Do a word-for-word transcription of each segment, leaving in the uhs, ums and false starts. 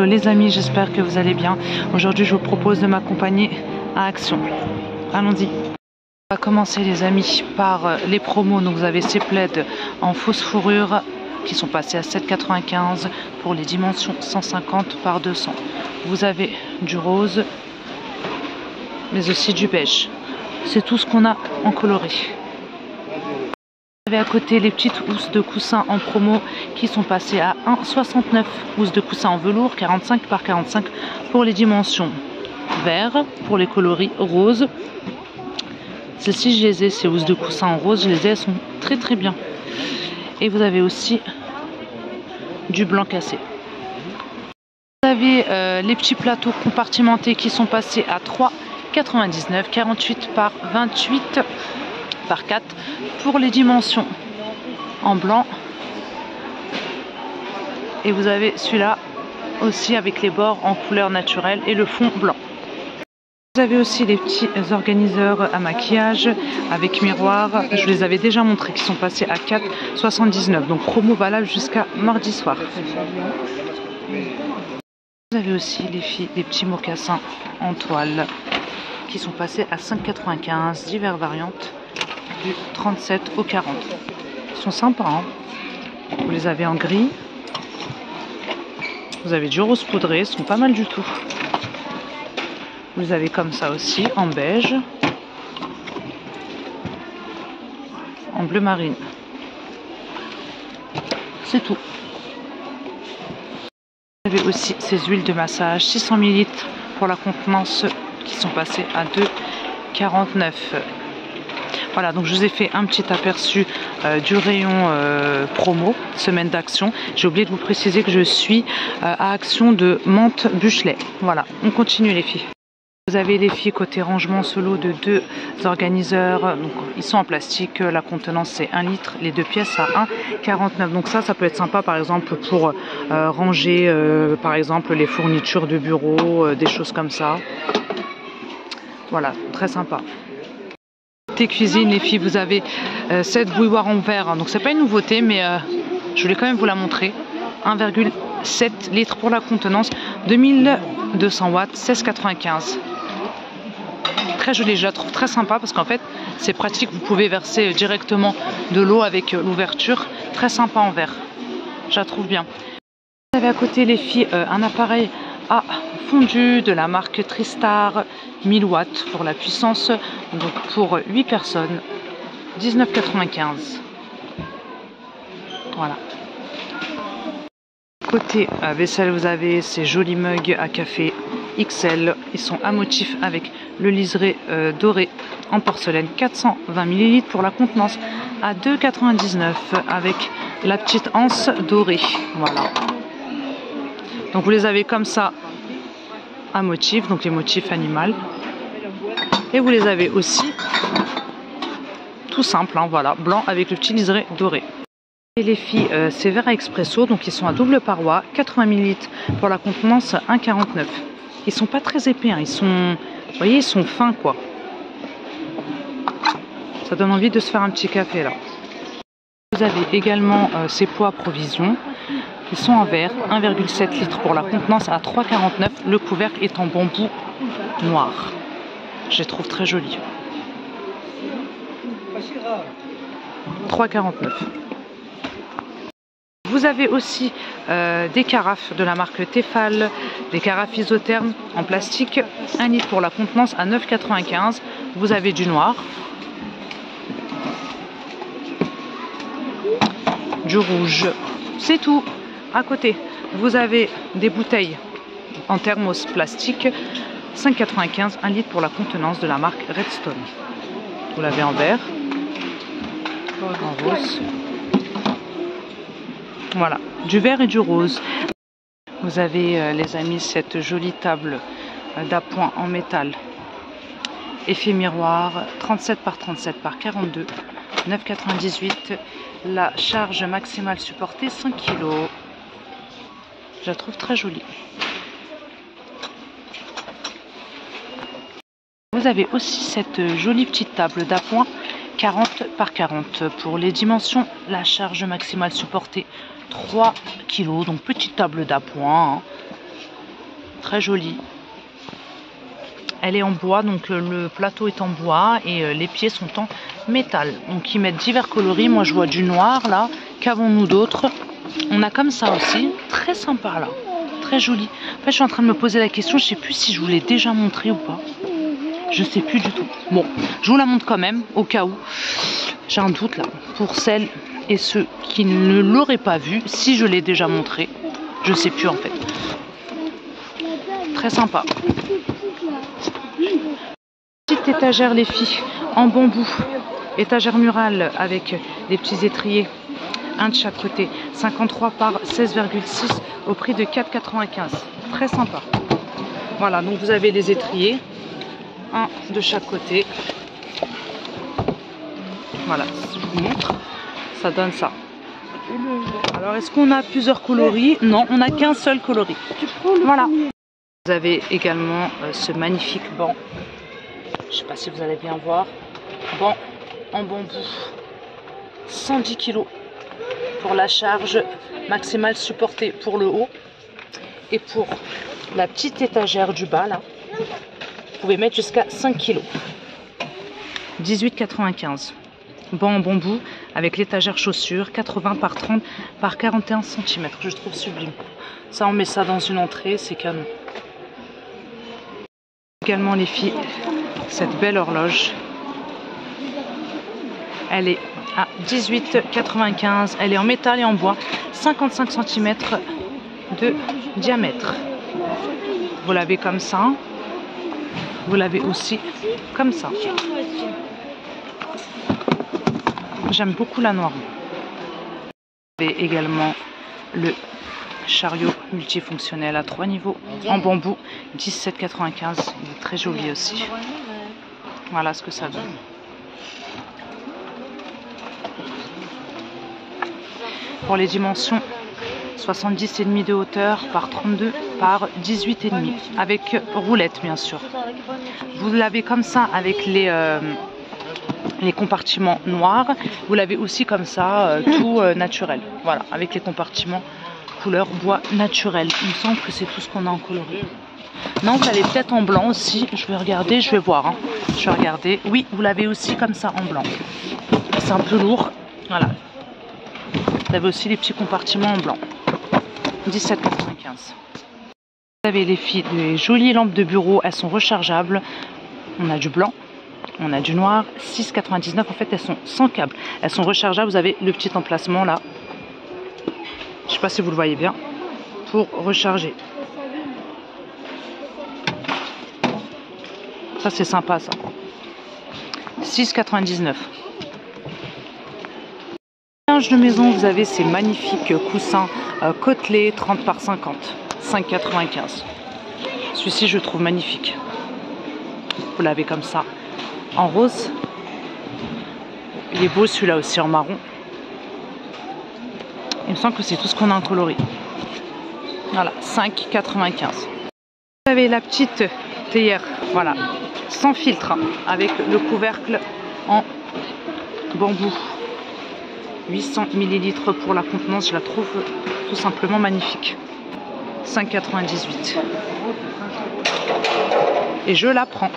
Hello les amis, j'espère que vous allez bien. Aujourd'hui je vous propose de m'accompagner à Action. Allons-y. On va commencer les amis par les promos. Donc vous avez ces plaids en fausse fourrure qui sont passés à sept quatre-vingt-quinze pour les dimensions cent cinquante par deux cents. Vous avez du rose mais aussi du beige. C'est tout ce qu'on a en coloré. Vous avez à côté les petites housses de coussins en promo qui sont passées à un soixante-neuf. Housses de coussins en velours quarante-cinq par quarante-cinq pour les dimensions vert, pour les coloris rose. Celles-ci je les ai, ces housses de coussins en rose, je les ai, elles sont très très bien. Et vous avez aussi du blanc cassé. Vous avez euh, les petits plateaux compartimentés qui sont passés à trois quatre-vingt-dix-neuf, quarante-huit par vingt-huit par quatre pour les dimensions en blanc. Et vous avez celui-là aussi avec les bords en couleur naturelle et le fond blanc. Vous avez aussi les petits organiseurs à maquillage avec miroir. Je les avais déjà montrés, qui sont passés à quatre soixante-dix-neuf. Donc promo valable jusqu'à mardi soir. Vous avez aussi les filles, les petits mocassins en toile qui sont passés à cinq quatre-vingt-quinze. Diverses variantes du trente-sept au quarante. Ils sont sympas, hein. Vous les avez en gris. Vous avez du rose poudré, ils sont pas mal du tout. Vous avez comme ça aussi en beige, en bleu marine. C'est tout. Vous avez aussi ces huiles de massage six cents millilitres pour la contenance qui sont passées à deux quarante-neuf. Voilà, donc je vous ai fait un petit aperçu euh, du rayon euh, promo, semaine d'action. J'ai oublié de vous préciser que je suis euh, à Action de Mantes-Buchelet. Voilà, on continue les filles. Vous avez les filles côté rangement solo de deux organiseurs. Donc, ils sont en plastique, la contenance c'est un litre, les deux pièces à un quarante-neuf. Donc ça, ça peut être sympa par exemple pour euh, ranger euh, par exemple les fournitures de bureau, euh, des choses comme ça. Voilà, très sympa. Côté cuisine les filles, vous avez euh, cette bouilloire en verre, hein. Donc c'est pas une nouveauté mais euh, je voulais quand même vous la montrer. un virgule sept litres pour la contenance, deux mille deux cents watts, seize quatre-vingt-quinze. Très jolie, je la trouve très sympa parce qu'en fait c'est pratique, vous pouvez verser directement de l'eau avec l'ouverture. Très sympa en verre, je la trouve bien. Vous avez à côté les filles euh, un appareil à fondu de la marque Tristar, mille watts pour la puissance, donc pour huit personnes, dix-neuf quatre-vingt-quinze. Voilà. Côté euh, vaisselle, vous avez ces jolis mugs à café X L. Ils sont à motif avec le liseré euh, doré en porcelaine, quatre cent vingt millilitres pour la contenance à deux quatre-vingt-dix-neuf avec la petite anse dorée. Voilà. Donc vous les avez comme ça à motif, donc les motifs animaux. Et vous les avez aussi tout simple, hein, voilà, blanc avec le petit liseré doré. Et les filles, euh, c'est verre à expresso, donc ils sont à double paroi, quatre-vingts millilitres pour la contenance un quarante-neuf. Ils sont pas très épais, hein, ils sont, vous voyez, ils sont fins quoi. Ça donne envie de se faire un petit café là. Vous avez également euh, ces pots à provision. Ils sont en verre, un virgule sept litres pour la contenance à trois quarante-neuf. Le couvercle est en bambou noir. Je les trouve très jolis. trois quarante-neuf. Vous avez aussi euh, des carafes de la marque Tefal, des carafes isothermes en plastique, un litre pour la contenance à neuf quatre-vingt-quinze. Vous avez du noir, du rouge, c'est tout. À côté, vous avez des bouteilles en thermos plastique, cinq quatre-vingt-quinze, un litre pour la contenance de la marque Redstone. Vous l'avez en vert, en rose. Voilà, du vert et du rose. Vous avez euh, les amis cette jolie table euh, d'appoint en métal. Effet miroir, trente-sept par trente-sept par quarante-deux, neuf quatre-vingt-dix-huit. La charge maximale supportée cinq kilos. Je la trouve très jolie. Vous avez aussi cette jolie petite table d'appoint quarante par quarante. Pour les dimensions, la charge maximale supportée trois kilos. Donc petite table d'appoint. Hein. très jolie. Elle est en bois, donc le plateau est en bois et les pieds sont en métal. Donc ils mettent divers coloris. Moi je vois du noir là. Qu'avons-nous d'autre? On a comme ça aussi. Très sympa là. Très joli. En fait je suis en train de me poser la question. Je sais plus si je vous l'ai déjà montré ou pas. Je sais plus du tout. Bon, je vous la montre quand même au cas où. J'ai un doute là. Pour celles et ceux qui ne l'auraient pas vu, si je l'ai déjà montré. Je sais plus en fait. Très sympa. Petite étagère les filles en bambou, étagère murale avec des petits étriers, un de chaque côté, cinquante-trois par seize virgule six au prix de quatre quatre-vingt-quinze. Très sympa. Voilà, donc vous avez les étriers, un de chaque côté. Voilà, si je vous montre, ça donne ça. Alors est-ce qu'on a plusieurs coloris? Non, on n'a qu'un seul coloris. Voilà. Vous avez également euh, ce magnifique banc. Je ne sais pas si vous allez bien voir. Banc en bambou. cent dix kilos pour la charge maximale supportée pour le haut. Et pour la petite étagère du bas, là, vous pouvez mettre jusqu'à cinq kilos. dix-huit quatre-vingt-quinze. Banc en bambou avec l'étagère chaussure, quatre-vingts par trente par quarante et un centimètres. Je trouve sublime. Ça, on met ça dans une entrée, c'est canon. Également les filles, cette belle horloge, elle est à dix-huit quatre-vingt-quinze, elle est en métal et en bois, cinquante-cinq centimètres de diamètre. Vous l'avez comme ça, vous l'avez aussi comme ça. J'aime beaucoup la noire. Vous avez également le chariot multifonctionnel à trois niveaux en bambou, dix-sept quatre-vingt-quinze. Il est très joli aussi. Voilà ce que ça donne. Pour les dimensions, soixante-dix virgule cinq de hauteur par trente-deux par dix-huit virgule cinq avec roulette bien sûr. Vous l'avez comme ça avec les euh, les compartiments noirs. Vous l'avez aussi comme ça, euh, tout euh, naturel. Voilà, avec les compartiments couleur bois naturel. Il me semble que c'est tout ce qu'on a en coloris. Non, vous l'avez peut-être en blanc aussi. Je vais regarder, je vais voir. Hein. Je vais regarder. Oui, vous l'avez aussi comme ça en blanc. C'est un peu lourd. Voilà. Vous avez aussi les petits compartiments en blanc. dix-sept quatre-vingt-quinze. Vous avez les filles, les jolies lampes de bureau. Elles sont rechargeables. On a du blanc. On a du noir. six quatre-vingt-dix-neuf. En fait, elles sont sans câble. Elles sont rechargeables. Vous avez le petit emplacement là. Je ne sais pas si vous le voyez bien, pour recharger. Ça c'est sympa ça. six quatre-vingt-dix-neuf. Linge de maison, vous avez ces magnifiques coussins euh, côtelés trente par cinquante, cinq quatre-vingt-quinze. Celui-ci je le trouve magnifique. Vous l'avez comme ça en rose. Il est beau celui-là aussi en marron. Il me semble que c'est tout ce qu'on a en coloris. Voilà, cinq quatre-vingt-quinze. Vous avez la petite théière, voilà, sans filtre, hein, avec le couvercle en bambou. huit cents millilitres pour la contenance, je la trouve tout simplement magnifique. cinq quatre-vingt-dix-huit. Et je la prends.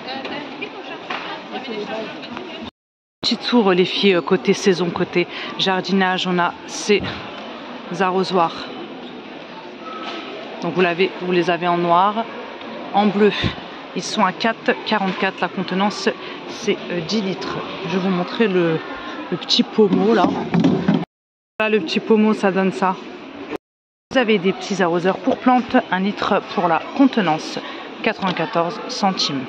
Petite tour les filles côté saison, côté jardinage, on a ces arrosoirs. Donc vous, l'avez, vous les avez en noir, en bleu. Ils sont à quatre quarante-quatre, la contenance c'est dix litres. Je vais vous montrer le, le petit pommeau là. Là le petit pommeau ça donne ça. Vous avez des petits arroseurs pour plantes, un litre pour la contenance, quatre-vingt-quatorze centimes.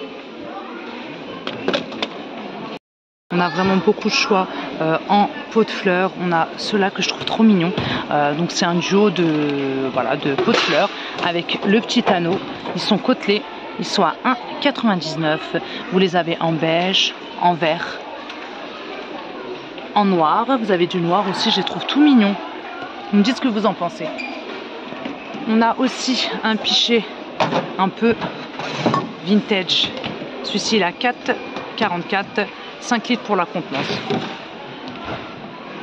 On a vraiment beaucoup de choix euh, en pot de fleurs. On a ceux-là que je trouve trop mignons. Euh, donc c'est un duo de, voilà, de pot de fleurs avec le petit anneau. Ils sont côtelés. Ils sont à un quatre-vingt-dix-neuf. Vous les avez en beige, en vert, en noir. Vous avez du noir aussi. Je les trouve tout mignons. Vous me dites ce que vous en pensez. On a aussi un pichet un peu vintage. Celui-ci il a quatre quarante-quatre. cinq litres pour la contenance.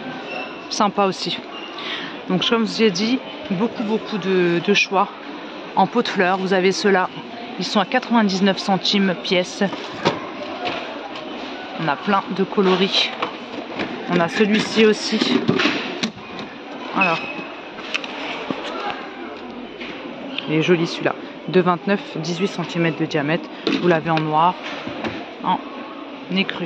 Sympa aussi. Donc comme je vous ai dit, beaucoup beaucoup de, de choix en pot de fleurs. Vous avez ceux-là, ils sont à quatre-vingt-dix-neuf centimes pièce. On a plein de coloris. On a celui-ci aussi. Alors, il est joli celui-là. deux vingt-neuf, dix-huit centimètres de diamètre. Vous l'avez en noir, en écru.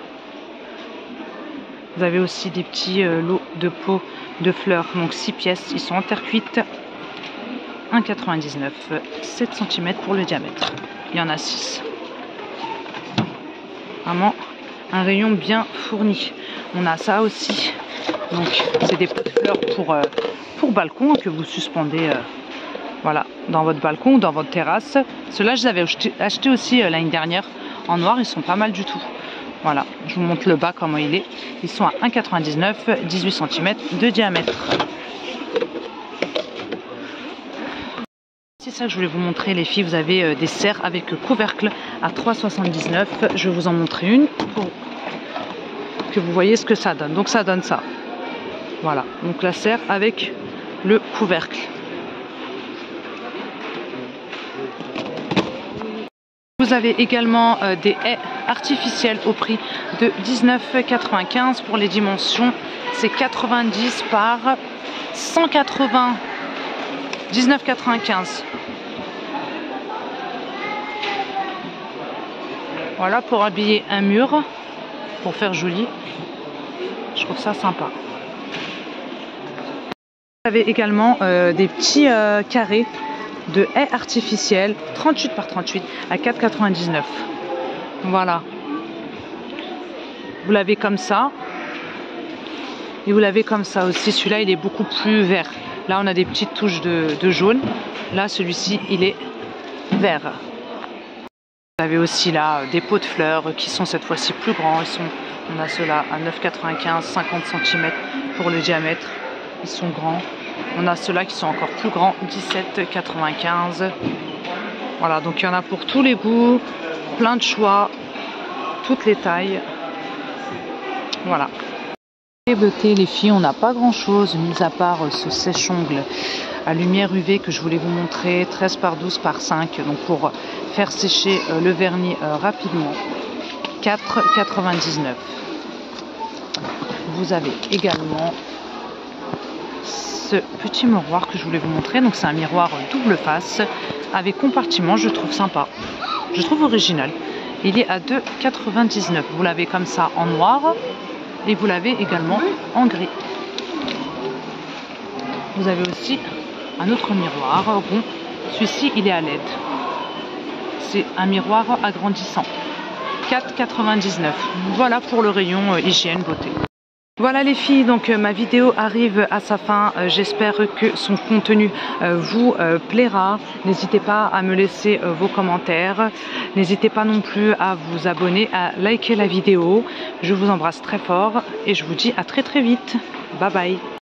Vous avez aussi des petits euh, lots de pots de fleurs, donc six pièces. Ils sont en terre cuite. un quatre-vingt-dix-neuf, sept centimètres pour le diamètre. Il y en a six. Vraiment un rayon bien fourni. On a ça aussi. Donc c'est des pots de fleurs pour, euh, pour balcon que vous suspendez euh, voilà, dans votre balcon ou dans votre terrasse. Ceux-là, je les avais achetés acheté aussi euh, l'année dernière en noir. Ils sont pas mal du tout. Voilà, je vous montre le bas comment il est. Ils sont à un quatre-vingt-dix-neuf, dix-huit centimètres de diamètre. C'est ça que je voulais vous montrer les filles. Vous avez euh, des serres avec couvercle à trois soixante-dix-neuf. Je vais vous en montrer une pour que vous voyez ce que ça donne. Donc ça donne ça. Voilà, donc la serre avec le couvercle. Vous avez également euh, des haies artificielles au prix de dix-neuf quatre-vingt-quinze pour les dimensions. C'est quatre-vingt-dix par cent quatre-vingts. dix-neuf quatre-vingt-quinze. Voilà pour habiller un mur, pour faire joli. Je trouve ça sympa. Vous avez également euh, des petits euh, carrés de haies artificielles trente-huit par trente-huit à quatre quatre-vingt-dix-neuf. Voilà. Vous l'avez comme ça. Et vous l'avez comme ça aussi. Celui-là, il est beaucoup plus vert. Là, on a des petites touches de, de jaune. Là, celui-ci, il est vert. Vous avez aussi là des pots de fleurs qui sont cette fois-ci plus grands. Ils sont, on a ceux-là à neuf quatre-vingt-quinze, cinquante centimètres pour le diamètre. Ils sont grands. On a ceux-là qui sont encore plus grands, dix-sept quatre-vingt-quinze. Voilà, donc il y en a pour tous les goûts, plein de choix, toutes les tailles. Voilà. Les beautés, les filles, on n'a pas grand chose mis à part ce sèche-ongles à lumière U V que je voulais vous montrer, treize par douze par cinq, donc pour faire sécher le vernis rapidement, quatre quatre-vingt-dix-neuf. Vous avez également ce petit miroir que je voulais vous montrer, donc c'est un miroir double face avec compartiment, je trouve sympa, je trouve original. Il est à deux quatre-vingt-dix-neuf. Vous l'avez comme ça en noir. Et vous l'avez également en gris. Vous avez aussi un autre miroir rond. Celui-ci, il est à L E D. C'est un miroir agrandissant. quatre quatre-vingt-dix-neuf. Voilà pour le rayon euh, hygiène beauté. Voilà les filles, donc euh, ma vidéo arrive à sa fin. Euh, J'espère que son contenu euh, vous euh, plaira. N'hésitez pas à me laisser euh, vos commentaires. N'hésitez pas non plus à vous abonner, à liker la vidéo. Je vous embrasse très fort et je vous dis à très très vite. Bye bye.